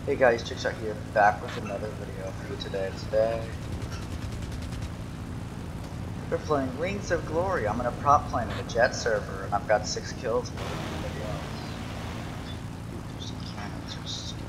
Hey guys, Chicks here, back with another video for you today. We're playing Wings of Glory. I'm in a prop plane in a jet server, and I've got 6 kills more than anybody else. Ooh, there's some cannons or something.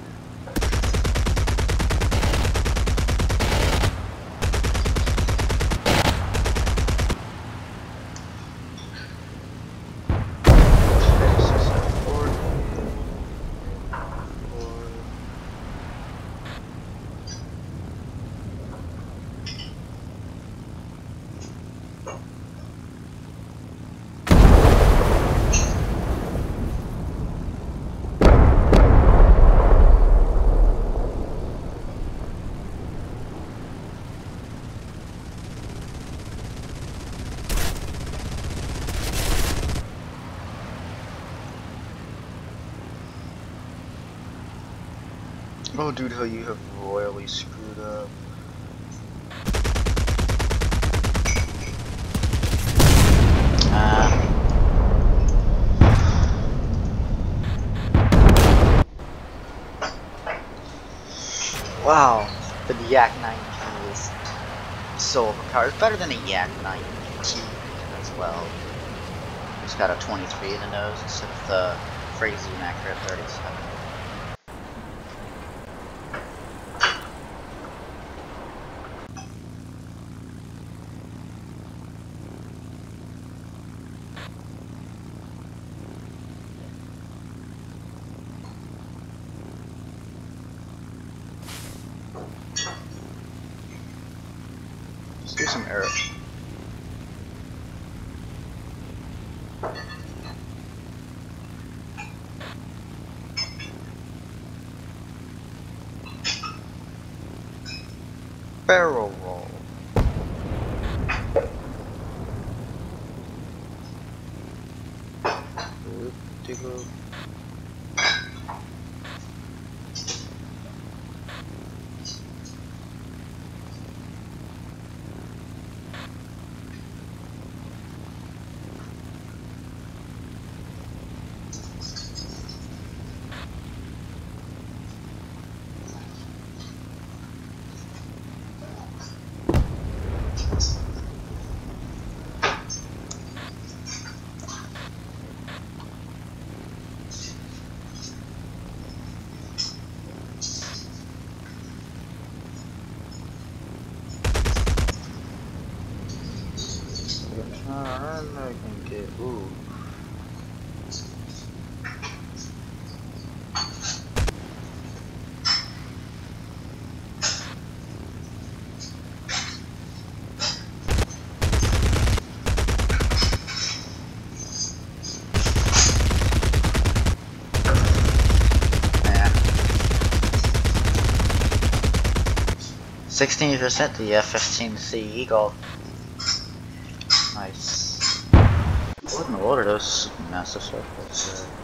Oh dude, how you have royally screwed up. Wow, the yak9p is so overpowered. It's better than a yak9t as well. It's got a 23 in the nose instead of the crazy inaccurate 37. Let's do some arrows. Barrel roll. Whoop-de-whoop. I can get ooh. Man. 16% the F-15C Eagle. Nice. What in the order those massive circles there?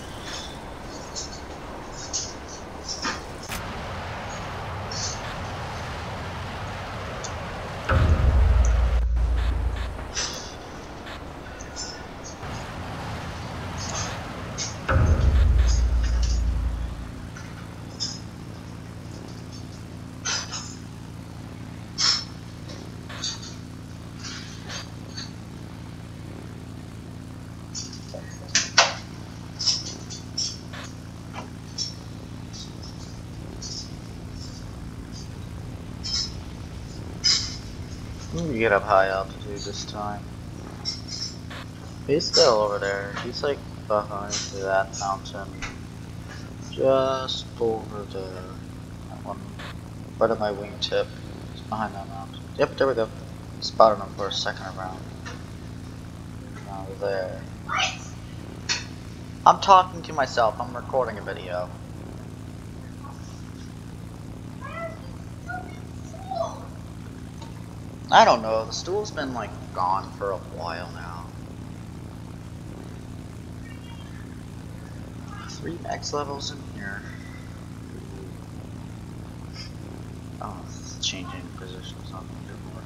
You get up high altitude this time. He's still over there. He's like behind that mountain. Just over there. That one. Right at my wingtip. It's behind that mountain. Yep, there we go. Spotted him for a second around. Now there. I'm talking to myself. I'm recording a video. I don't know. The stool's been like gone for a while now. 3 max levels in here. Oh, it's changing positions on the board.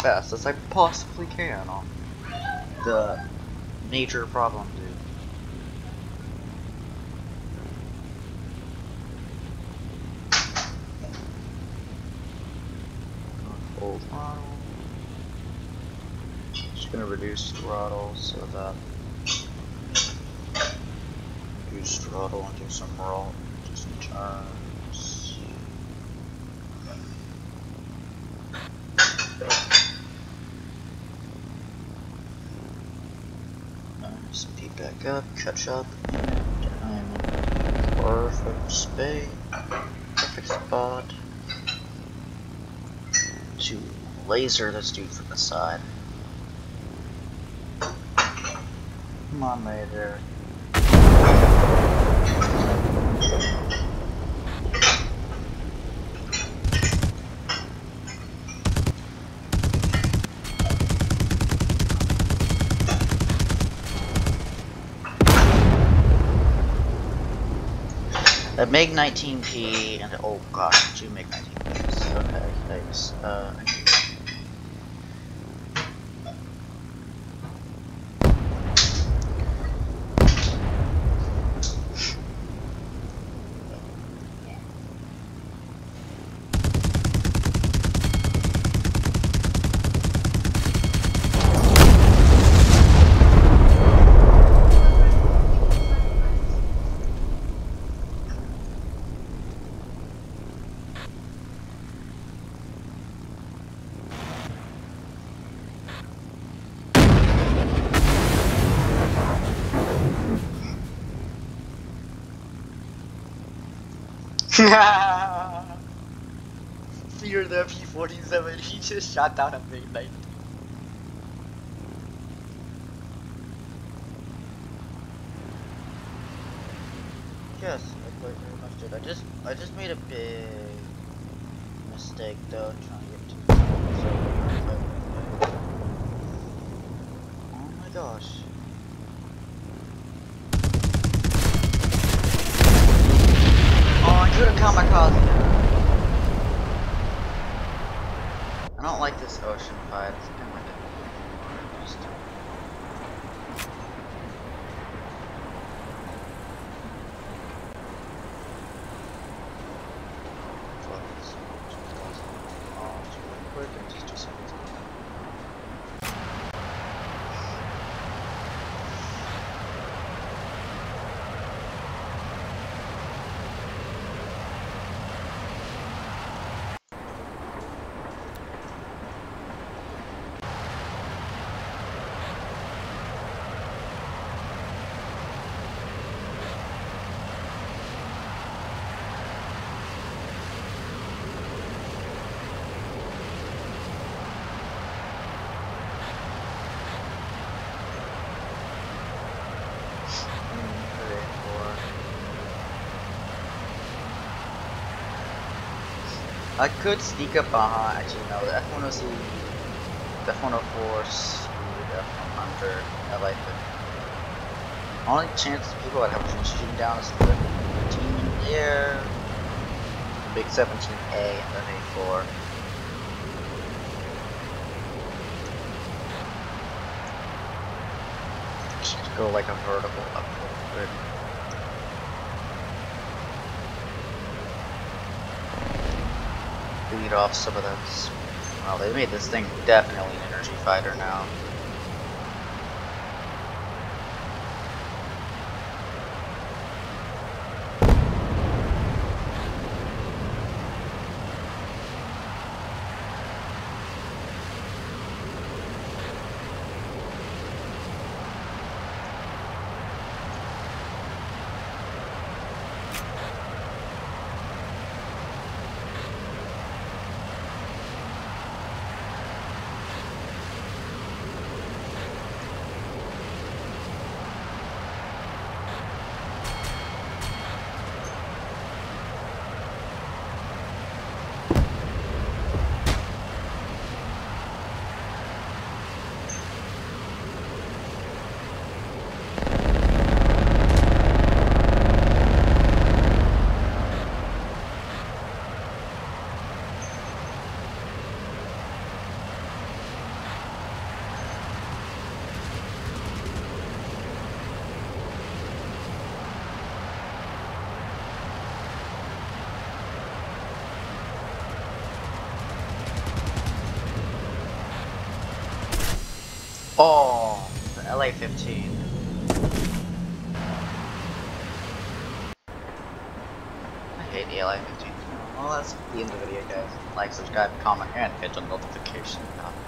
fast as I possibly can on the major problem, dude. Full throttle. Just gonna reduce throttle so that reduce throttle and do some roll, do some turns. Speed back up, catch up, and I'm in perfect space, perfect spot to laser this dude from the side. Come on, laser. That yak9p and oh gosh, two yak9ps. Okay, thanks. Fear the p47, he just shot down a yak9p. Yes, I quite very much did. I just made a big mistake though, trying to get too far. Oh my gosh. Oh, I could have kamikaze him. I don't like this ocean fight. It's kind of like a just quick and just do something. I could sneak up behind. Actually, no. The F104 speed, F100. I like it. Only chance people would have been shooting down is the team in the air, the big 17A, and then A4. Just go like a vertical up a little bit. Lead off some of that. Well, they made this thing definitely an energy fighter now. Oh, the LA-15. I hate the LA-15. Well, that's the end of the video, guys. Like, subscribe, comment, and hit the notification bell.